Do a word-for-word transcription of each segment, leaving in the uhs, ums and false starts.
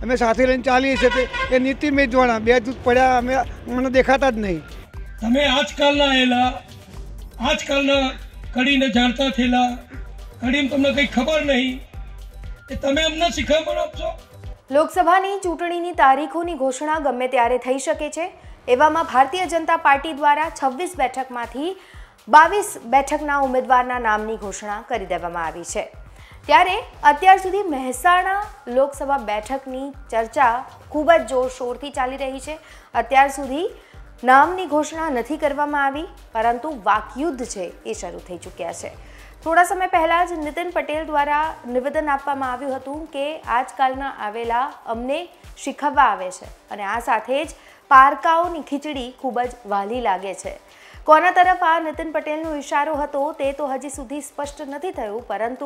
અમે સાથે લઈને ચાલીએ છીએ એ નીતિ મેં જોણા બે જૂથ પડ્યા અમે મને દેખાતા જ નહીં. તમે આજકાલના આવેલા આજકાલના કડીને જાણતા થયેલા કડીને તમને કંઈ ખબર નહીં એ તમે અમને શીખવણ આપશો. લોકસભાની ચૂંટણીની તારીખોની ઘોષણા ગમે ત્યારે થઈ શકે છે. એવામાં ભારતીય જનતા પાર્ટી દ્વારા છવ્વીસ બેઠકમાંથી બાવીસ બેઠકના ઉમેદવારના નામની ઘોષણા કરી દેવામાં આવી છે. ત્યારે અત્યાર સુધી મહેસાણા લોકસભા બેઠકની ચર્ચા ખૂબ જ જોરશોરથી ચાલી રહી છે. અત્યાર સુધી નામની ઘોષણા નથી કરવામાં આવી, પરંતુ વાકયુદ્ધ છે એ શરૂ થઈ ચૂક્યા છે. થોડા સમય પહેલાં જ નીતિન પટેલ દ્વારા નિવેદન આપવામાં આવ્યું હતું કે આજકાલના આવેલા અમને શીખવવા આવે છે અને આ સાથે જ પારકાઓની ખીચડી ખૂબ જ વાલી લાગે છે. કોના તરફ આ નીતિન પટેલનો ઇશારો હતો તે તો હજી સુધી સ્પષ્ટ નથી થયું, પરંતુ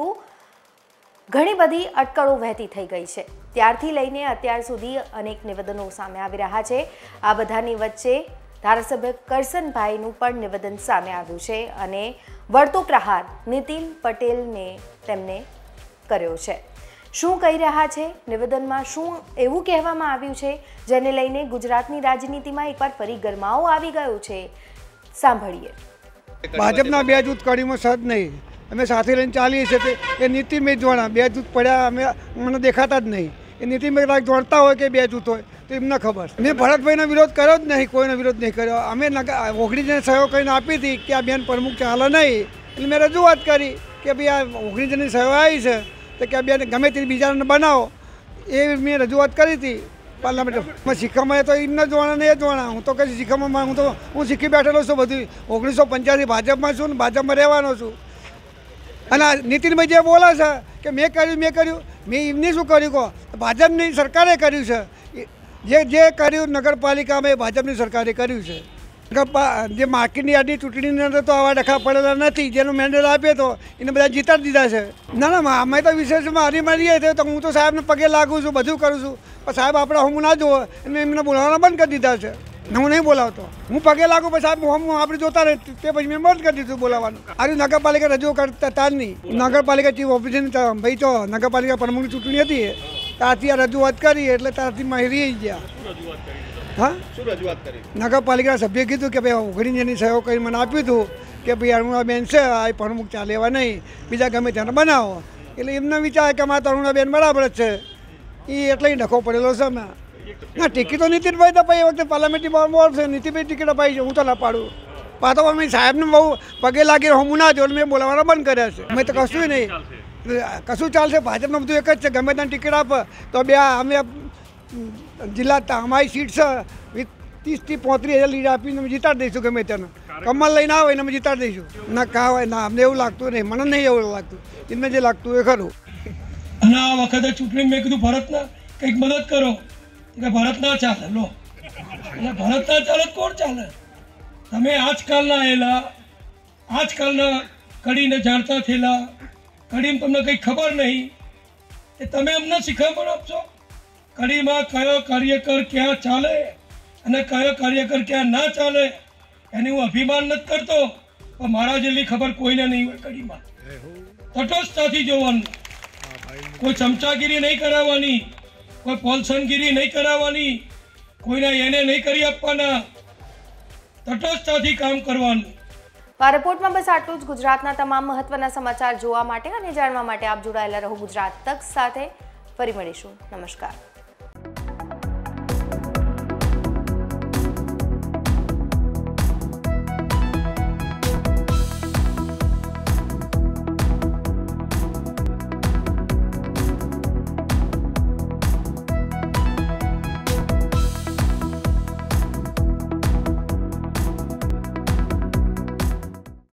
ઘણી બધી અટકળો વહેતી થઈ ગઈ છે. ત્યારથી લઈને અત્યાર સુધી અનેક નિવેદનો સામે આવી રહ્યા છે. આ બધાની વચ્ચે ધારાસભ્ય કરસનભાઈનું પણ નિવેદન સામે આવ્યું છે અને વળતો પ્રહાર નીતિન પટેલને તેમને કર્યો છે. શું કહી રહ્યા છે નિવેદનમાં, શું એવું કહેવામાં આવ્યું છે જેને લઈને ગુજરાતની રાજનીતિમાં એકવાર ફરી ગરમાવો આવી ગયો છે, સાંભળીએ. ભાજપના બે જૂથ કડીમાં સદ નહીં, અમે સાથે લઈને ચાલીએ છીએ એ નીતિ મેં જોણા બે જૂથ પડ્યા અમે મને દેખાતા જ નહીં. એ નીતિ મેં જોડતા હોય કે બે જૂથ હોય તો એમને ખબર. મેં ભરતભાઈનો વિરોધ કર્યો જ નહીં, કોઈનો વિરોધ નહીં કર્યો. અમે ઓગણીસને સહયો કરીને આપી હતી કે આ બેન પ્રમુખ ચાલે નહીં, એટલે મેં રજૂઆત કરી કે ભાઈ આ ઓગણીસની સહયો આવી છે તો કે બેન ગમે તે બીજાને બનાવો, એ મેં રજૂઆત કરી હતી પાર્લામેન્ટમાં. શીખવામાં તો એમને જોણા ને એ જોણા, હું તો કઈ શીખવામાં હું તો હું શીખી બેઠેલો છું બધું. ઓગણીસો પંચ્યાસી ભાજપમાં છું ને ભાજપમાં રહેવાનો છું. અને નીતિનભાઈ જે બોલે છે કે મેં કર્યું મેં કર્યું મેં એમને શું કર્યું કહો, ભાજપની સરકારે કર્યું છે. જે જે કર્યું નગરપાલિકામાં એ ભાજપની સરકારે કર્યું છે. જે માર્કેટની યાદી ચૂંટણીની અંદર તો આવા ડખા પડેલા નથી, જેનો મેન્ડેટ આપ્યો તો એને બધા જીતાડી દીધા છે. ના ના અમે તો વિશેષમાં હારી મારીએ તો હું તો સાહેબને પગે લાગું છું, બધું કરું છું, પણ સાહેબ આપણે હું ના જોવો એને એમને બોલાવવાના બંધ કરી દીધા છે. હું નહીં બોલાવતો, હું પગે લાગુ પછી સાહેબ હું આપણે જોતા રહે તે પછી મેં બંધ કરી દીધું બોલાવવાનું. આ નગરપાલિકા રજૂ કરતા તાર નહીં. નગરપાલિકા ચીફ ઓફિસરની ભાઈ તો નગરપાલિકા પ્રમુખની ચૂંટણી હતી ત્યારથી આ રજૂઆત કરી એટલે ત્યારથી માહિતી ગયા. હા, શું રજૂઆત કરી? નગરપાલિકાના સભ્યએ કીધું કે ભાઈ ઓગણીસની સહયો કરી મને આપ્યું હતું કે ભાઈ અરુણાબેન છે આ પ્રમુખ ચાલે એવા નહીં, બીજા ગમે તેને બનાવો. એટલે એમને વિચાર કે અમારા અરુણાબેન બરાબર જ છે, એ એટલે ડખો પડેલો છે. અમે ના ટિકિટ તો નીતિનભાઈ તો ભાઈ એ વખતે પાર્લામેન્ટની બોર્ડ છે, નીતિનભાઈ ટિકિટ અપાઈ છે, હું તો ના પાડું. પાછો અમે સાહેબને બહુ પગે લાગી હું ના જોડે મેં બોલાવવાના બંધ કર્યા છે. અમે તો કશું નહીં, કશું ચાલશે. ભાજપનું બધું એક જ છે, ગમે ત્યાં ટિકિટ આપે તો બે અમે જિલ્લા અમારી સીટ છે ત્રીસથી પોત્રીસ હજાર લીડ આપીને અમે જીતાડી દઈશું. ગમે તેને કમલ લઈને આવે એને અમે જીતાડી દઈશું. ના કા હોય ના અમને એવું લાગતું નહીં, મને નહીં એવું લાગતું, એમને જે લાગતું એ ખરું. અને આ વખતે ચૂંટણી મેં કીધું ભરતના કંઈક મદદ કરો કે ભરત ના ચાલે. લો એટલે ભરત ના ચાલે કોણ ચાલે? તમે આજકાલના આવેલા આજકાલના કડીને જાણતા થયેલા કડીમાં તમને કંઈ ખબર નહીં એ તમે અમને શીખવણ આપશો. કડીમાં કયો કાર્યકર ક્યાં ચાલે અને કયો કાર્યકર ક્યાં ના ચાલે એની હું અભિમાન નથી કરતો, પણ મારા જેટલી ખબર કોઈને નહીં હોય. કડીમાં તટસ્થતાથી જોવાનું, કોઈ ચમચાગીરી નહીં કરાવવાની, કોઈ પોલસનગીરી નહીં કરાવવાની, કોઈને એને નહીં કરી આપવાના, તટસ્થતાથી કામ કરવાનું. આ રિપોર્ટમાં બસ આટલું જ. ગુજરાતના તમામ મહત્વના સમાચાર જોવા માટે અને જાણવા માટે આપ જોડાયેલા રહો ગુજરાત તક સાથે. ફરી મળીશું. નમસ્કાર.